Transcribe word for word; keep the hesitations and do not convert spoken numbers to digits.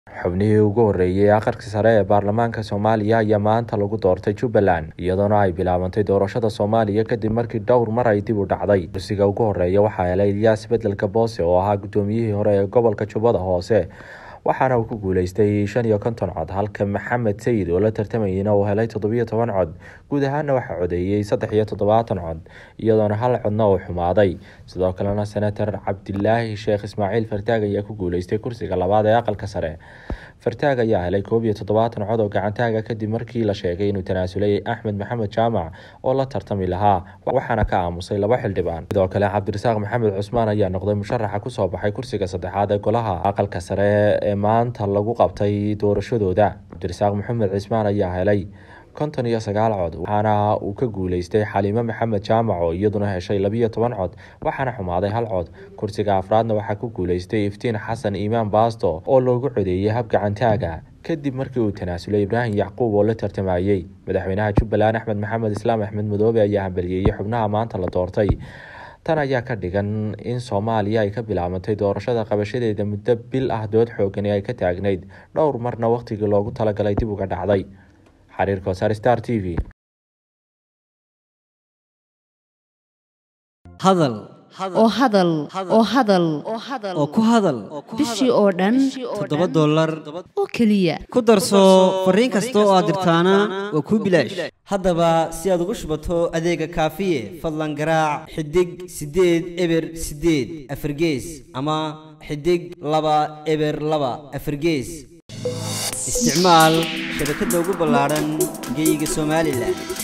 xubnihii ugu horeeyay aqalka sare ee baarlamaanka Soomaaliya ayaa maanta lagu doortay Jubbaland iyadoo ay bilaabantay doorashada Soomaaliya kadib markii dhowr mar ay dib u dhacday. Kursiga ugu horeeya waxaa helay Ilyas Beddelka Boose oo ahaa gudoomiyihii hore ee gobolka Jubbada Hoose, waxaana uu ku guuleystay shan iyo konton cod halka Maxamed Sayid oo la tartamayayna uu helay toddoba iyo toban cod. Guud ahaanna waxaa codeeyay saddex iyo toddobaatan cod iyadoona hal codna uu xumaaday. Sidoo kalena Senator Cabdilaahi Sheekh Ismaaciil Fartaag ayaa ku guuleystay kursiga labaad ee aqalka sare. Fartaag ayaa helay koob iyo toddobaatan cod oo gacantaaga kadib markii la sheegay inuu tanaasulay Axmed Maxamed Jaamac oo la tartami lahaa, waxaana ka aamusay laba xildhibaan. Sidoo kale Cabdirasaaq Maxamed Cusmaan ayaa noqday musharaxa ku soo baxay kursiga saddexaad ee golaha aqalka sare ee maanta lagu qabtay doorashadooda. Cabdirasaaq Maxamed Cusmaan ayaa helay konton iyo sagaal cod, waxaana uu ka guuleystay Xaliimo Maxamed Jaamac oo iyaduna heshay laba iyo toban cod, waxaana xumaaday hal cod. Kursiga afraadna waxaa ku guuleystay Iftiin Xasan Iimaan Baasto oo loogu codeeyay hab gacantaaga kadib markii uu tanaasulay Ibraahim Yacquub oo la tartamayay. Madaxweynaha Jubbaland Axmed Maxamed Islaam Axmed Madoobe ayaa hambalyeeyay xubnaha maanta la doortay. Tan ayaa ka dhigan in Soomaaliya ay ka bilaabantay doorashada qabashadeeda muddo bil ah dood xooggan ay ka taagnayd, dhowr marna waqtigii loogu talagalay dib uga dhacday. Xariirka Wasaar Star T V. hadal oo hadal oo hadal oo ku hadal bishii oo dhan toddoba dollar oo kaliya ku darso fariin kasta oo aad dirtaana waa ku bilaash. haddaba si aad ugu shubato adeega kaafiye fadlan garaac xidig sideed eber sideed afar gees ama xidig laba eber laba afar gees. isticmaal shabakadda ugu ballaaran geyga Soomaaliland.